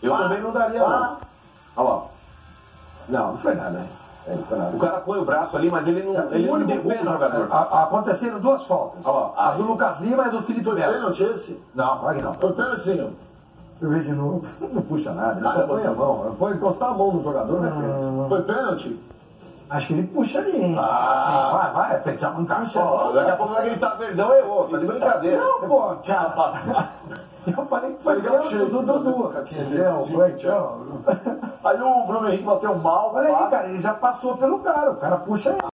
Eu também não daria, não. Olha lá. Não foi nada, né? Não foi nada. O cara põe o braço ali, mas ele não derruba o jogador. Aconteceram duas faltas. A do Lucas Lima e a do Felipe Melo. Foi pênalti esse? Não, claro que não. Foi pênalti, sim. Eu vejo de novo. Não puxa nada, ele só põe a mão. Põe encostar a mão no jogador, né? Foi pênalti? Acho que ele puxa ali, hein? Vai, pensar um cachorro. Daqui a pouco vai gritar Verdão, errou. Tá de brincadeira. Não, pô, cara. Eu falei que foi pênalti do Dudu. Aí o Bruno Henrique bateu mal. Olha aí, cara, ele já passou pelo cara. O cara puxa ele.